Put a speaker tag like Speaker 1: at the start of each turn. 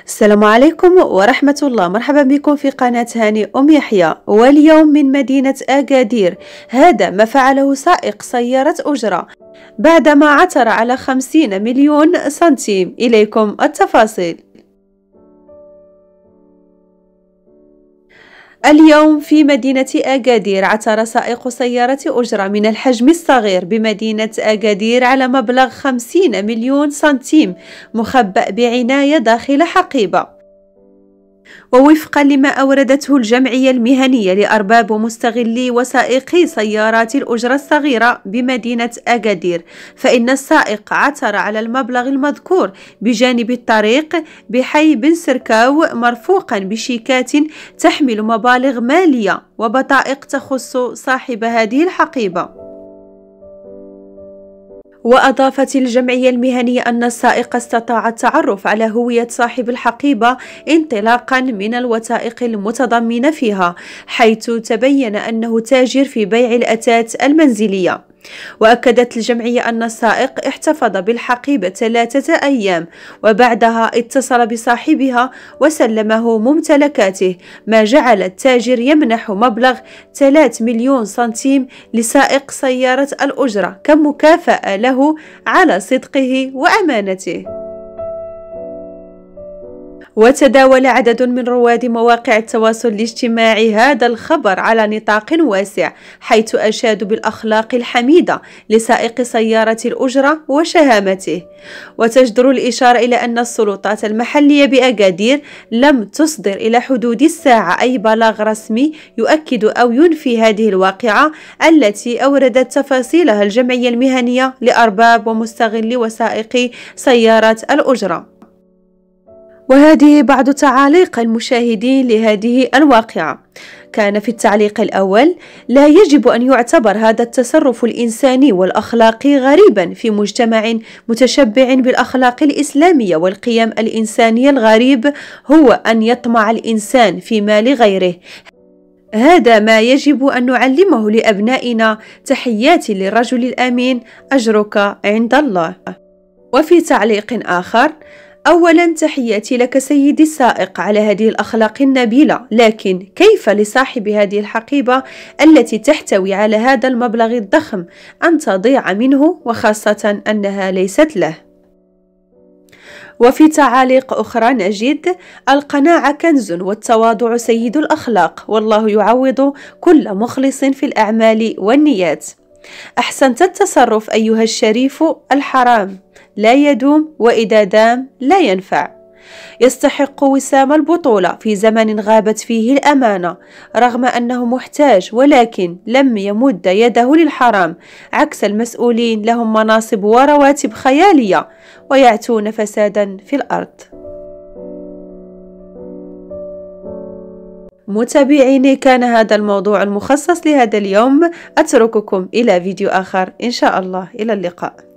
Speaker 1: السلام عليكم ورحمة الله. مرحبا بكم في قناة هاني أم يحيى. واليوم من مدينة أكادير، هذا ما فعله سائق سيارة أجرة بعدما عثر على 50 مليون سنتيم. إليكم التفاصيل. اليوم في مدينة أكادير عثر سائق سيارة أجرة من الحجم الصغير بمدينة أكادير على مبلغ 50 مليون سنتيم مخبأ بعناية داخل حقيبة. ووفقا لما أوردته الجمعية المهنية لأرباب ومستغلي وسائقي سيارات الأجرة الصغيرة بمدينة أكادير، فإن السائق عثر على المبلغ المذكور بجانب الطريق بحي بن سركاو مرفوقا بشيكات تحمل مبالغ مالية وبطائق تخص صاحب هذه الحقيبة. وأضافت الجمعية المهنية أن السائق استطاع التعرف على هوية صاحب الحقيبة انطلاقا من الوثائق المتضمنة فيها، حيث تبين أنه تاجر في بيع الأثاث المنزلية. وأكدت الجمعية أن السائق احتفظ بالحقيبة 3 أيام، وبعدها اتصل بصاحبها وسلمه ممتلكاته، ما جعل التاجر يمنح مبلغ 3 مليون سنتيم لسائق سيارة الأجرة كمكافأة له على صدقه وأمانته. وتداول عدد من رواد مواقع التواصل الاجتماعي هذا الخبر على نطاق واسع، حيث أشادوا بالأخلاق الحميدة لسائق سيارة الأجرة وشهامته. وتجدر الإشارة إلى أن السلطات المحلية بأكادير لم تصدر إلى حدود الساعة أي بلاغ رسمي يؤكد أو ينفي هذه الواقعة التي أوردت تفاصيلها الجمعية المهنية لأرباب ومستغلي وسائقي سيارات الأجرة. وهذه بعض تعاليق المشاهدين لهذه الواقعة. كان في التعليق الأول: لا يجب أن يعتبر هذا التصرف الإنساني والأخلاقي غريبا في مجتمع متشبع بالأخلاق الإسلامية والقيم الإنسانية. الغريب هو أن يطمع الإنسان في مال غيره. هذا ما يجب أن نعلمه لأبنائنا. تحياتي للرجل الأمين، أجرك عند الله. وفي تعليق آخر: أولا تحياتي لك سيدي السائق على هذه الأخلاق النبيلة، لكن كيف لصاحب هذه الحقيبة التي تحتوي على هذا المبلغ الضخم أن تضيع منه، وخاصة أنها ليست له؟ وفي تعاليق أخرى نجد: القناعة كنز والتواضع سيد الأخلاق، والله يعوض كل مخلص في الأعمال والنيات. أحسنت التصرف أيها الشريف، الحرام لا يدوم وإذا دام لا ينفع. يستحق وسام البطولة في زمن غابت فيه الأمانة، رغم أنه محتاج ولكن لم يمد يده للحرام، عكس المسؤولين لهم مناصب ورواتب خيالية ويعتون فسادا في الأرض. متابعيني، كان هذا الموضوع المخصص لهذا اليوم. أترككم إلى فيديو آخر إن شاء الله. إلى اللقاء.